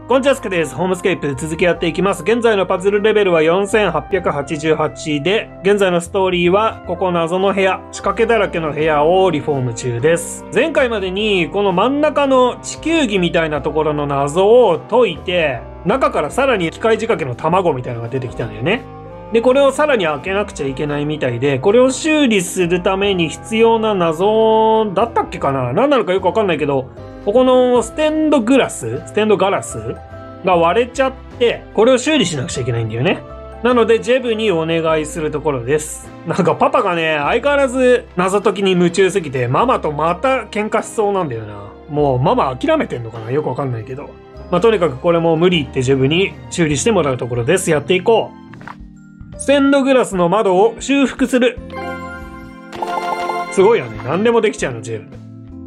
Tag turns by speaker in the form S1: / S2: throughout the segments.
S1: こんちゃすけです。ホームスケープ続きやっていきます。現在のパズルレベルは4888で、現在のストーリーは、ここ謎の部屋、仕掛けだらけの部屋をリフォーム中です。前回までに、この真ん中の地球儀みたいなところの謎を解いて、中からさらに機械仕掛けの卵みたいなのが出てきたんだよね。で、これをさらに開けなくちゃいけないみたいで、これを修理するために必要な謎だったっけかな？何なのかよくわかんないけど、ここのステンドガラスが割れちゃって、これを修理しなくちゃいけないんだよね。なので、ジェブにお願いするところです。なんかパパがね、相変わらず謎解きに夢中すぎて、ママとまた喧嘩しそうなんだよな。もうママ諦めてんのかな？よくわかんないけど。とにかくこれも無理ってジェブに修理してもらうところです。やっていこう。ステンドグラスの窓を修復する。すごいよね。何でもできちゃうの、ジェブ。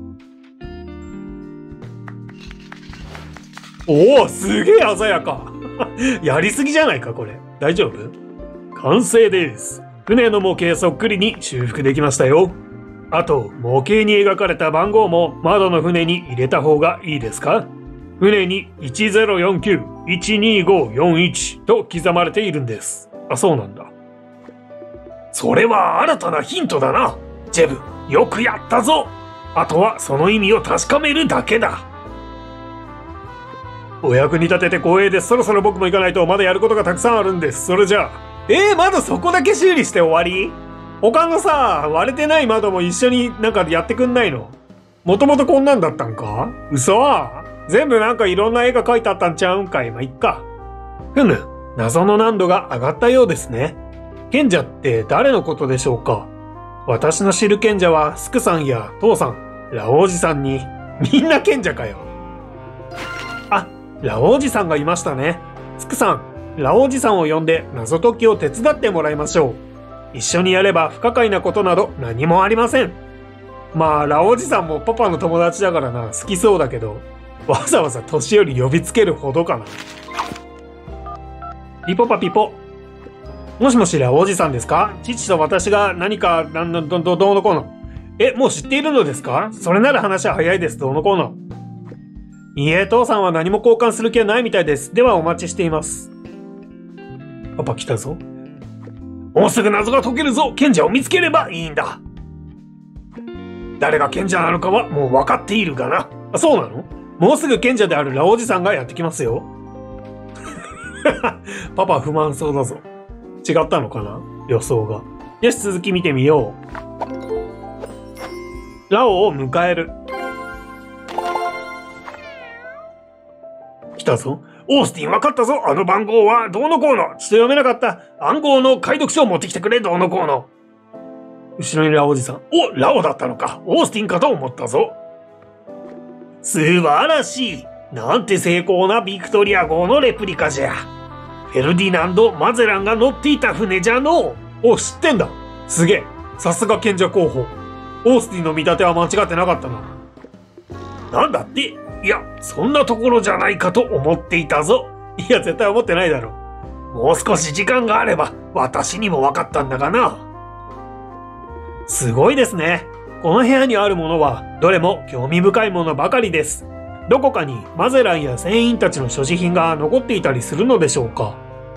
S1: おお、すげえ鮮やか。やりすぎじゃないか、これ。大丈夫？完成です。船の模型そっくりに修復できましたよ。あと、模型に描かれた番号も窓の船に入れた方がいいですか？船に1049-12541と刻まれているんです。あ、そうなんだ。それは新たなヒントだな。ジェブ、よくやったぞ。あとはその意味を確かめるだけだ。お役に立てて光栄です。そろそろ僕も行かないとまだやることがたくさんあるんです。それじゃあ。まだそこだけ修理して終わり？他のさ、割れてない窓も一緒になんかやってくんないの？もともとこんなんだったんか？嘘は？全部なんかいろんな絵が描いてあったんちゃうんかい。まあ、いっか。ふむ、謎の難度が上がったようですね。賢者って誰のことでしょうか？私の知る賢者はスクさんや父さん、ラオウジさんに、みんな賢者かよ。あ、ラオウジさんがいましたね。スクさん、ラオウジさんを呼んで謎解きを手伝ってもらいましょう。一緒にやれば不可解なことなど何もありません。まあ、ラオウジさんもパパの友達だからな、好きそうだけど、わざわざ年寄り呼びつけるほどかな。ピポパピポ。もしもし、ラオウジさんですか？父と私が何か、どうのこうの。もう知っているのですか？それなら話は早いです。どうのこうの。いいえ、父さんは何も交換する気はないみたいです。ではお待ちしています。パパ来たぞ。もうすぐ謎が解けるぞ。賢者を見つければいいんだ。誰が賢者なのかはもう分かっているがな。あ、そうなの？もうすぐ賢者であるラオウジさんがやってきますよ。パパ不満そうだぞ。違ったのかな？予想が。よし、続き見てみよう。ラオウを迎える。来たぞ。オースティン分かったぞ。あの番号はどうのこうの。ちょっと読めなかった。暗号の解読書を持ってきてくれ。どうのこうの。後ろにラオウジさん。お、ラオだったのか。オースティンかと思ったぞ。素晴らしい。なんて精巧なビクトリア号のレプリカじゃ。フェルディナンド・マゼランが乗っていた船じゃの。お、知ってんだ。すげえ。さすが賢者候補。オースティンの見立ては間違ってなかったな。なんだって？いや、そんなところじゃないかと思っていたぞ。いや、絶対思ってないだろ。もう少し時間があれば、私にも分かったんだがな。すごいですね。この部屋にあるものは、どれも興味深いものばかりです。どこかにマゼランや船員たちの所持品が残っていたりするのでしょうか。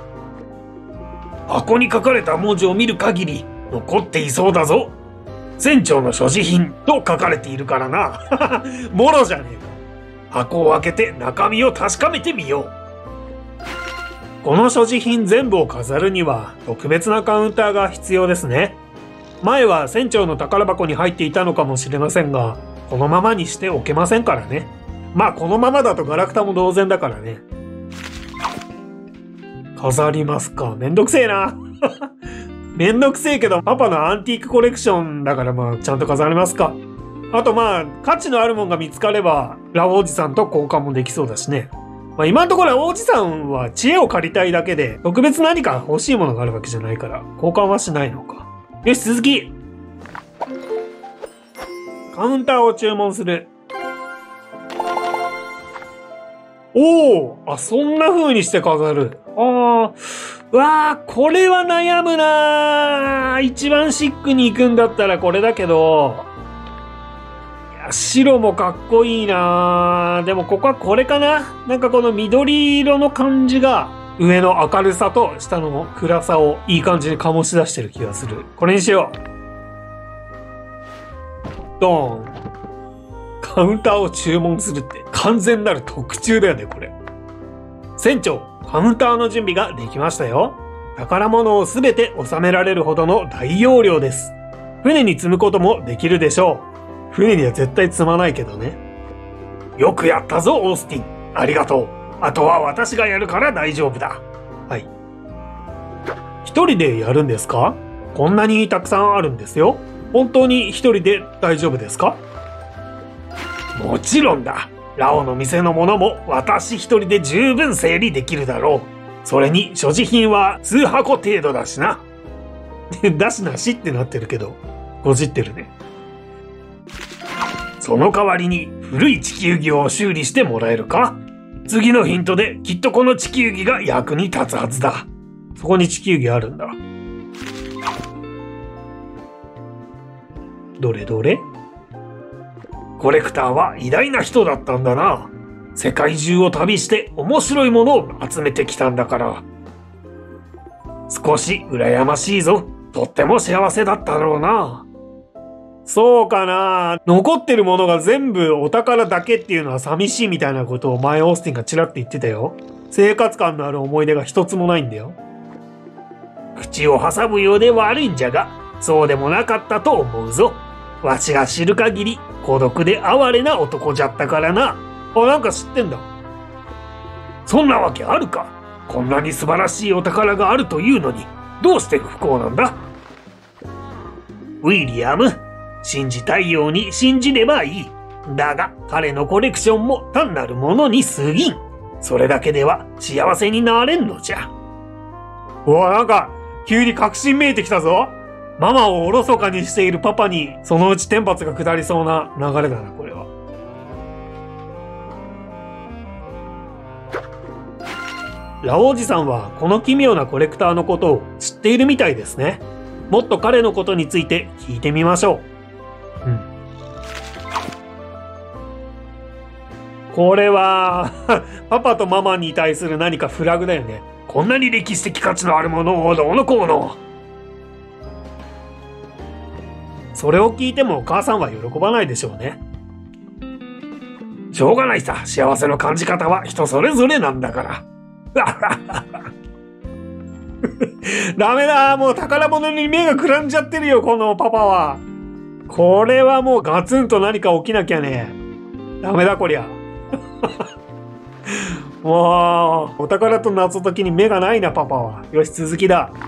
S1: 箱に書かれた文字を見る限り、残っていそうだぞ。船長の所持品と書かれているからな。もろじゃねえか。箱を開けて中身を確かめてみよう。この所持品全部を飾るには特別なカウンターが必要ですね。前は船長の宝箱に入っていたのかもしれませんが、このままにしておけませんからね。まあこのままだとガラクタも同然だからね。飾りますか。めんどくせえな。めんどくせえけどパパのアンティークコレクションだからまあちゃんと飾りますか。あとまあ価値のあるものが見つかればラオウジさんと交換もできそうだしね。まあ今のところラオウジさんは知恵を借りたいだけで特別何か欲しいものがあるわけじゃないから交換はしないのか。よし、続き。カウンターを注文する。おお、あ、そんな風にして飾る。わあ、これは悩むな。一番シックに行くんだったらこれだけど、い白もかっこいいな。でもここはこれかな。なんかこの緑色の感じが上の明るさと下の暗さをいい感じに醸し出してる気がする。これにしよう。ドーン。カウンターを注文するって完全なる特注だよね、これ。船長、カウンターの準備ができましたよ。宝物をすべて収められるほどの大容量です。船に積むこともできるでしょう。船には絶対積まないけどね。よくやったぞ、オースティン。ありがとう。あとは私がやるから大丈夫だ。はい。一人でやるんですか？こんなにたくさんあるんですよ。本当に一人で大丈夫ですか？もちろんだ。ラオの店のものも私一人で十分整理できるだろう。それに所持品は数箱程度だしな。だしなしってなってるけど、ごじってるね。その代わりに古い地球儀を修理してもらえるか？次のヒントできっとこの地球儀が役に立つはずだ。そこに地球儀あるんだ。どれどれ？コレクターは偉大な人だったんだな。世界中を旅して面白いものを集めてきたんだから。少し羨ましいぞ。とっても幸せだったろうな。そうかな。残ってるものが全部お宝だけっていうのは寂しいみたいなことを前オースティンがちらっと言ってたよ。生活感のある思い出が一つもないんだよ。口を挟むようで悪いんじゃが、そうでもなかったと思うぞ。わしが知る限り孤独で哀れな男じゃったからな。あ、なんか知ってんだ。そんなわけあるか。こんなに素晴らしいお宝があるというのに、どうして不幸なんだ？ウィリアム、信じたいように信じればいい。だが彼のコレクションも単なるものに過ぎん。それだけでは幸せになれんのじゃ。うわ、なんか急に確信めいてきたぞ。ママをおろそかにしているパパにそのうち天罰が下りそうな流れだな、これは。ラオおじさんはこの奇妙なコレクターのことを知っているみたいですね。もっと彼のことについて聞いてみましょう。これはパパとママに対する何かフラグだよね。こんなに歴史的価値のあるものをどうのこうの。それを聞いてもお母さんは喜ばないでしょうね。しょうがないさ。幸せの感じ方は人それぞれなんだから。ダメだ。もう宝物に目がくらんじゃってるよ、このパパは。これはもうガツンと何か起きなきゃね。ダメだこりゃ。もうお宝と謎解きに目がないな、パパは。よし、続きだ。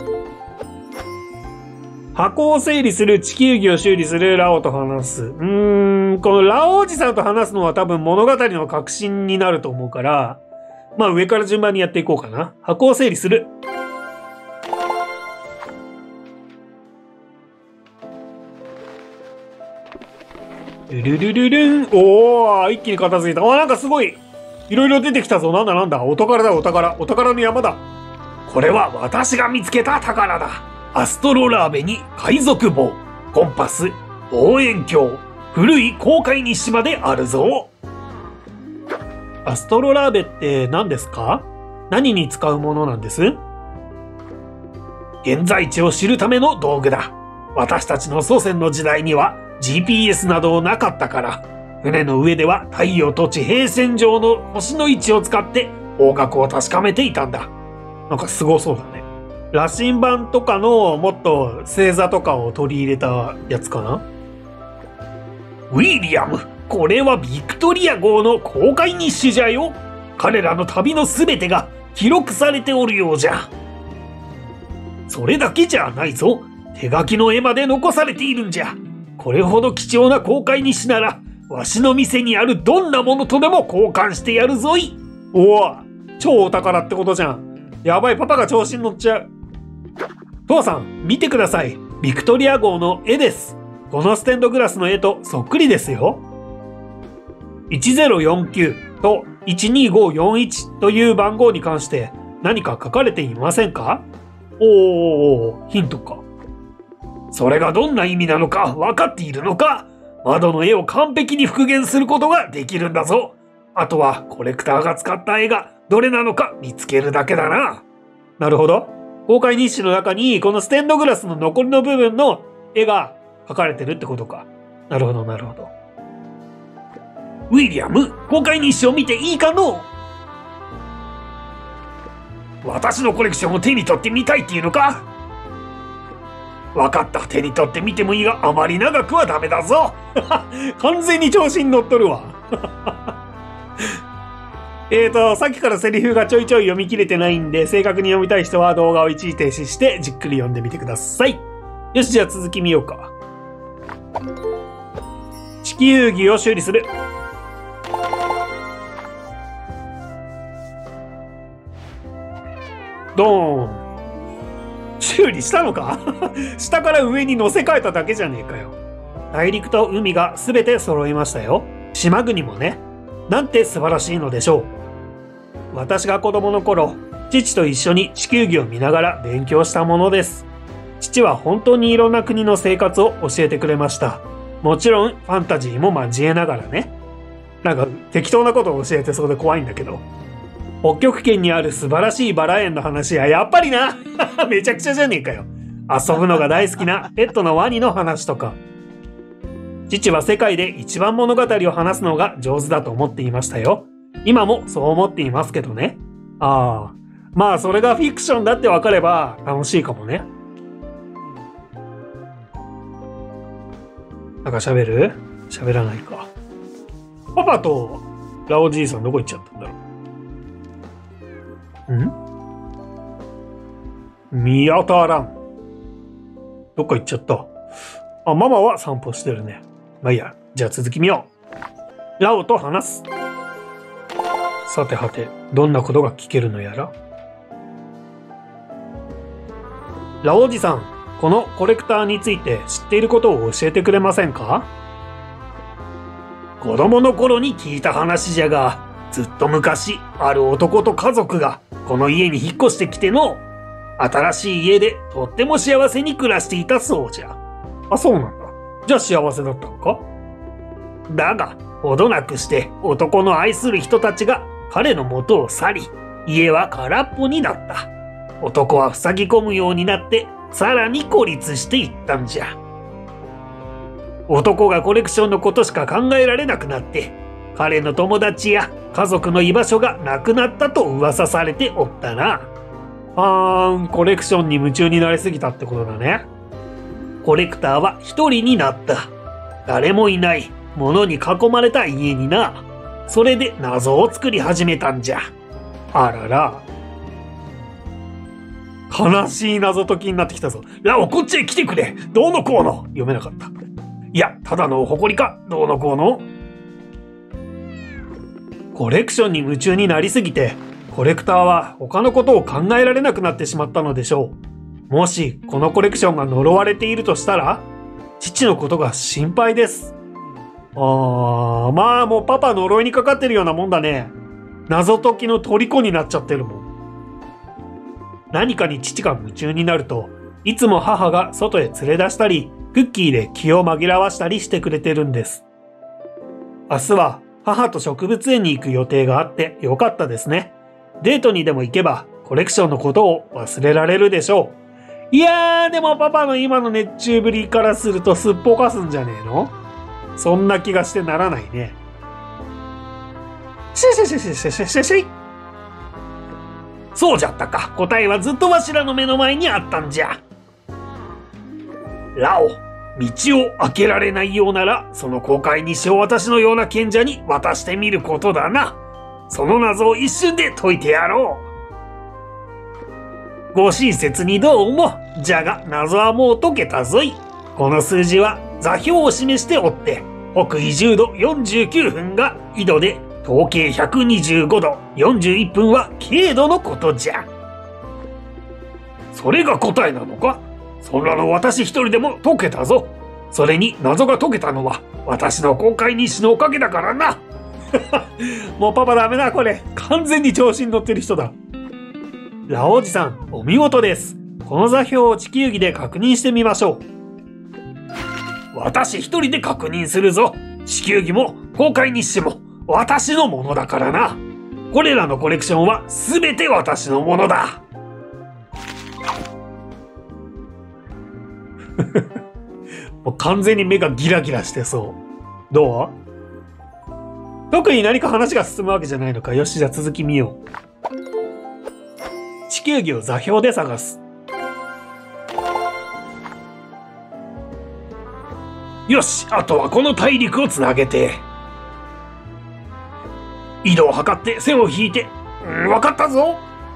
S1: 箱を整理する、地球儀を修理する、ラオと話す。このラオおじさんと話すのは多分物語の核心になると思うから、まあ上から順番にやっていこうかな。箱を整理する。ルルルルン。おー、一気に片付いた。なんかすごい、いろいろ出てきたぞ。なんだなんだ。お宝だ、お宝。お宝の山だ。これは私が見つけた宝だ。アストロラーベに海賊棒、コンパス、望遠鏡、古い航海日誌まであるぞ。アストロラーベって何ですか？何に使うものなんです？現在地を知るための道具だ。私たちの祖先の時代には GPS などなかったから、船の上では太陽と地平線上の星の位置を使って方角を確かめていたんだ。なんかすごそうだね。羅針盤とかのもっと星座とかを取り入れたやつかな。ウィリアム、これはビクトリア号の航海日誌じゃよ。彼らの旅のすべてが記録されておるようじゃ。それだけじゃないぞ。手書きの絵まで残されているんじゃ。これほど貴重な航海日誌なら、わしの店にあるどんなものとでも交換してやるぞい。おお、超お宝ってことじゃん。やばい、パパが調子に乗っちゃう。父さん、見てください。ビクトリア号の絵です。このステンドグラスの絵とそっくりですよ。1049と12541という番号に関して何か書かれていませんか？おー、ヒントか。それがどんな意味なのか分かっているのか？ 窓の絵を完璧に復元することができるんだぞ。あとはコレクターが使った絵がどれなのか見つけるだけだな。なるほど。公開日誌の中にこのステンドグラスの残りの部分の絵が描かれてるってことか。なるほど、なるほど。ウィリアム、公開日誌を見ていいかの？私のコレクションを手に取ってみたいっていうのか？わかった。手に取ってみてもいいが、あまり長くはダメだぞ。完全に調子に乗っとるわ。さっきからセリフがちょいちょい読み切れてないんで、正確に読みたい人は動画を一時停止してじっくり読んでみてください。よし、じゃあ続き見ようか。地球儀を修理する。ドーン。修理したのか？下から上に乗せ替えただけじゃねえかよ。大陸と海がすべて揃いましたよ。島国もね。なんて素晴らしいのでしょう。私が子供の頃、父と一緒に地球儀を見ながら勉強したものです。父は本当にいろんな国の生活を教えてくれました。もちろんファンタジーも交えながらね。なんか適当なことを教えてそうで怖いんだけど。北極圏にある素晴らしいバラ園の話ややっぱりなめちゃくちゃじゃねえかよ。遊ぶのが大好きなペットのワニの話とか。父は世界で一番物語を話すのが上手だと思っていましたよ。今もそう思っていますけどね。ああ、まあそれがフィクションだってわかれば楽しいかもね。なんか喋る？喋らないか。パパとラオじいさんどこ行っちゃったんだろう。見当たらん。どっか行っちゃった。あ、ママは散歩してるね。まあいいや。じゃあ続き見よう。ラオと話す。さてはて、どんなことが聞けるのやら。ラオおじさん、このコレクターについて知っていることを教えてくれませんか？子供の頃に聞いた話じゃが、ずっと昔、ある男と家族がこの家に引っ越してきての、新しい家でとっても幸せに暮らしていたそうじゃ。あ、そうなんだ。じゃあ幸せだったのか？だが、ほどなくして男の愛する人たちが彼の元を去り、家は空っぽになった。男は塞ぎ込むようになって、さらに孤立していったんじゃ。男がコレクションのことしか考えられなくなって、彼の友達や家族の居場所がなくなったと噂されておったな。コレクションに夢中になりすぎたってことだね。コレクターは一人になった。誰もいない物に囲まれた家にな。それで謎を作り始めたんじゃ。あらら。悲しい謎解きになってきたぞ。ラオ、こっちへ来てくれ。どうのこうの。読めなかった。いや、ただの誇りか。どうのこうの。コレクションに夢中になりすぎて、コレクターは他のことを考えられなくなってしまったのでしょう。もしこのコレクションが呪われているとしたら、父のことが心配です。まあもうパパ呪いにかかってるようなもんだね。謎解きの虜になっちゃってるもん。何かに父が夢中になると、いつも母が外へ連れ出したり、クッキーで気を紛らわしたりしてくれてるんです。明日は母と植物園に行く予定があってよかったですね。デートにでも行けばコレクションのことを忘れられるでしょう。いやー、でもパパの今の熱中ぶりからするとすっぽかすんじゃねえの？そんな気がしてならないね。しい。そうじゃったか。答えはずっとわしらの目の前にあったんじゃ。ラオ、道を開けられないようなら、その公開日誌を私のような賢者に渡してみることだな。その謎を一瞬で解いてやろう。ご親切にどうも。じゃが謎はもう解けたぞい。この数字は座標を示しておって、北緯10度49分が緯度で、統計125度41分は経度のことじゃ。それが答えなのか？そんなの私一人でも解けたぞ。それに謎が解けたのは私の公開日誌のおかげだからな。もうパパダメだこれ。完全に調子に乗ってる人だ。ラオおじさん、お見事です。この座標を地球儀で確認してみましょう。 私一人で確認するぞ。地球儀も航海日誌も私のものだからな。これらのコレクションは全て私のものだ。もう完全に目がギラギラしてそう。どう？特に何か話が進むわけじゃないのか。よし、じゃあ続き見よう。地球儀を座標で探す。よし、あとはこの大陸をつなげて。緯度を測って線を引いて。わかったぞ。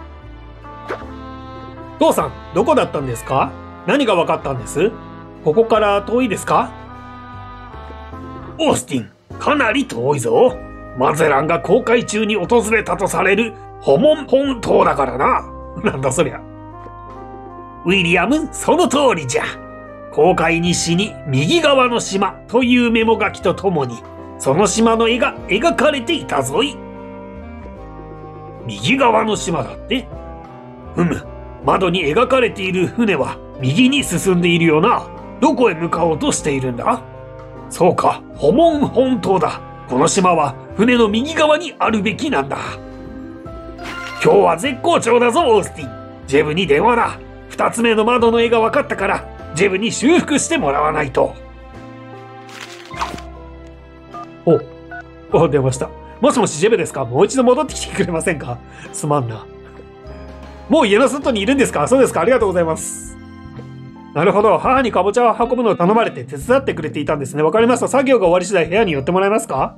S1: 父さん、どこだったんですか？何がわかったんです？ここから遠いですか？オースティン、かなり遠いぞ。マゼランが航海中に訪れたとされるホモン本島だからな。なんだそりゃ。ウィリアム、その通りじゃ。航海日誌に右側の島というメモ書きとともに、その島の絵が描かれていたぞい。右側の島だって？窓に描かれている船は右に進んでいるよな。どこへ向かおうとしているんだ？そうか、ホモン本島だ。この島は船の右側にあるべきなんだ。今日は絶好調だぞ、オースティン。ジェブに電話だ。2つ目の窓の絵が分かったから、ジェブに修復してもらわないと。出ました。もしもし、ジェブですか？もう一度戻ってきてくれませんか？すまんな。もう家の外にいるんですか？そうですか、ありがとうございます。なるほど、母にかぼちゃを運ぶのを頼まれて手伝ってくれていたんですね。わかりました。作業が終わり次第部屋に寄ってもらえますか？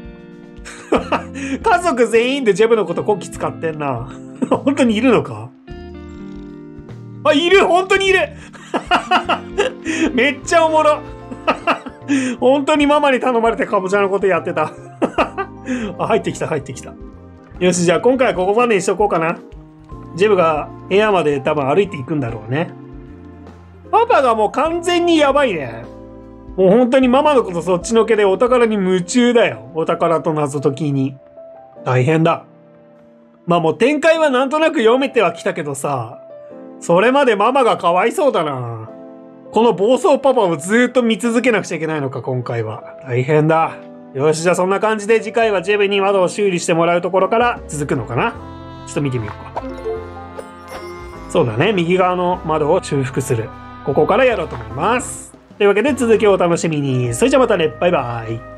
S1: 家族全員でジェブのことこき使ってんな。本当にいるのか？あ、いる！本当にいる。めっちゃおもろ。本当にママに頼まれてかぼちゃのことやってた。あ、入ってきた。よし、じゃあ今回はここまでにしとこうかな。ジェブが部屋まで多分歩いていくんだろうね。パパがもう完全にやばいね。もう本当にママのことそっちのけでお宝に夢中だよ。お宝と謎解きに。大変だ。まあもう展開はなんとなく読めてはきたけどさ、それまでママがかわいそうだな。この暴走パパをずーっと見続けなくちゃいけないのか、今回は。大変だ。よし、じゃあそんな感じで次回はジェブに窓を修理してもらうところから続くのかな。ちょっと見てみようか。そうだね、右側の窓を修復する。ここからやろうと思います。というわけで続きをお楽しみに。それじゃまたね。バイバイ。